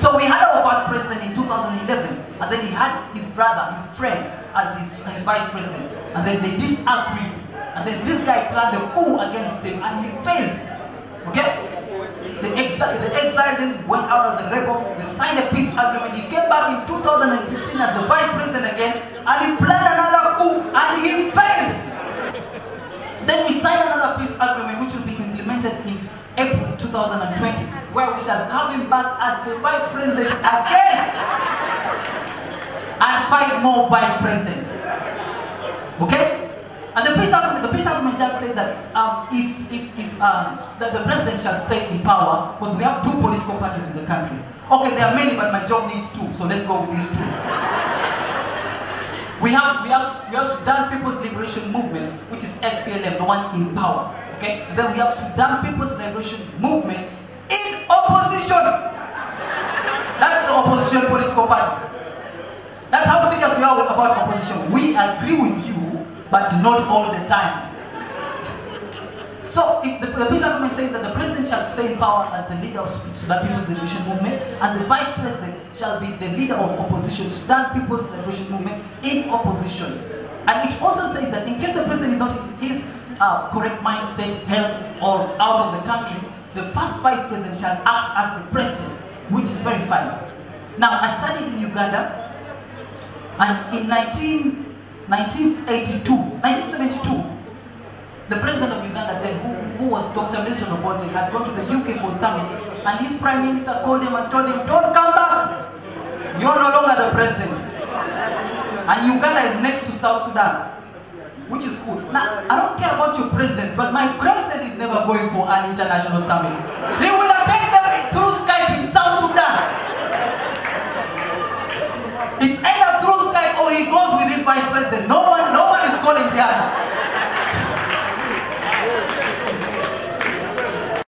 So we had our first president in 2011, and then he had his brother, his friend, as his vice president. And then they disagreed. And then this guy planned a coup against him, and he failed. Okay? They exiled him, went out as a rebel, they signed a peace agreement. He came back in 2016 as the vice president again, and he planned another coup, and he failed. Then we signed another peace agreement, which will be implemented in April 2020, where we shall have him back as the vice president again, and 5 more vice presidents. Okay? And the peace agreement does say that if the president shall stay in power, because we have 2 political parties in the country. Okay, there are many, but my job needs 2, so let's go with these 2. We have Sudan People's Liberation Movement, which is SPLM, the one in power. Okay? Then we have Sudan People's Liberation Movement in opposition. That's the opposition political party. That's how serious we are about opposition. We agree with you, but not all the time. So if the peace agreement says that the president shall stay in power as the leader of Sudan People's Liberation Movement, and the vice president shall be the leader of opposition, Sudan People's Liberation Movement in opposition. And it also says that in case the president is not in his correct mind state, health, or out of the country, the first vice president shall act as the president, which is very fine. Now, I studied in Uganda, and in 1972, the president of Uganda then, who was Dr. Milton Obote, had gone to the UK for a summit, and his prime minister called him and told him, don't come back, you're no longer the president. And Uganda is next to South Sudan, which is cool. Now, I don't care about your presidents, but my president is never going for an international summit. He will attend them through Skype in South Sudan. It's either through Skype or he goes with his vice president. No one